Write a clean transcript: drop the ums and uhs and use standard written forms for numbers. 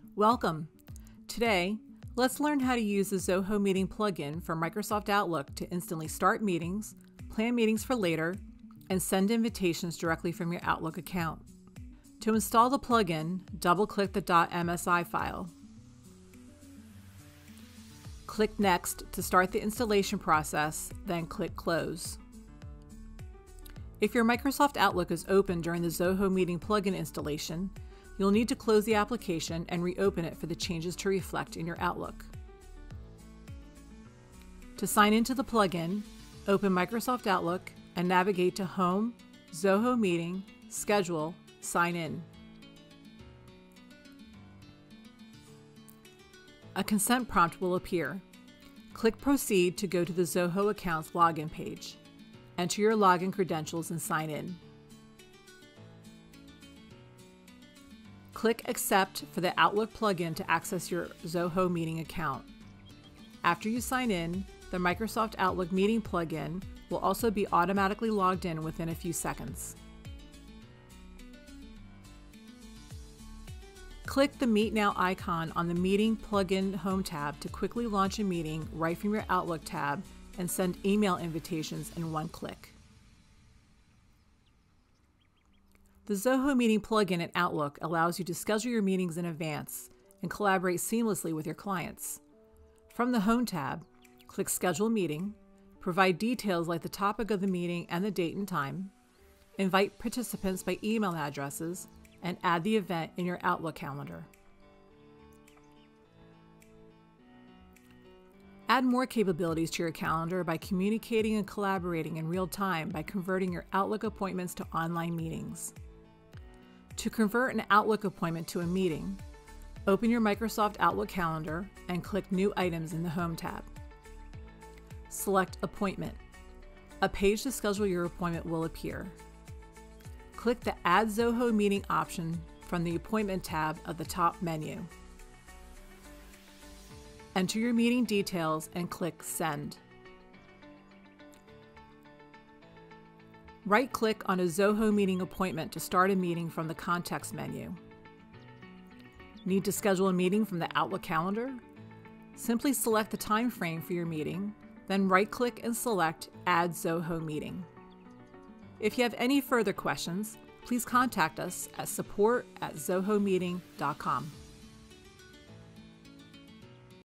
Welcome! Today, let's learn how to use the Zoho Meeting plugin for Microsoft Outlook to instantly start meetings, plan meetings for later, and send invitations directly from your Outlook account. To install the plugin, double-click the .msi file. Click Next to start the installation process, then click Close. If your Microsoft Outlook is open during the Zoho Meeting plugin installation, you'll need to close the application and reopen it for the changes to reflect in your Outlook. To sign into the plugin, open Microsoft Outlook and navigate to Home, Zoho Meeting, Schedule, Sign In. A consent prompt will appear. Click Proceed to go to the Zoho account's login page. Enter your login credentials and sign in. Click Accept for the Outlook plugin to access your Zoho Meeting account. After you sign in, the Microsoft Outlook Meeting plugin will also be automatically logged in within a few seconds. Click the Meet Now icon on the Meeting plugin Home tab to quickly launch a meeting right from your Outlook tab and send email invitations in one click. The Zoho Meeting plugin in Outlook allows you to schedule your meetings in advance and collaborate seamlessly with your clients. From the Home tab, click Schedule Meeting, provide details like the topic of the meeting and the date and time, invite participants by email addresses, and add the event in your Outlook calendar. Add more capabilities to your calendar by communicating and collaborating in real time by converting your Outlook appointments to online meetings. To convert an Outlook appointment to a meeting, open your Microsoft Outlook calendar and click New Items in the Home tab. Select Appointment. A page to schedule your appointment will appear. Click the Add Zoho Meeting option from the Appointment tab of the top menu. Enter your meeting details and click Send. Right-click on a Zoho Meeting appointment to start a meeting from the context menu. Need to schedule a meeting from the Outlook calendar? Simply select the time frame for your meeting, then right-click and select Add Zoho Meeting. If you have any further questions, please contact us at support@zohomeeting.com.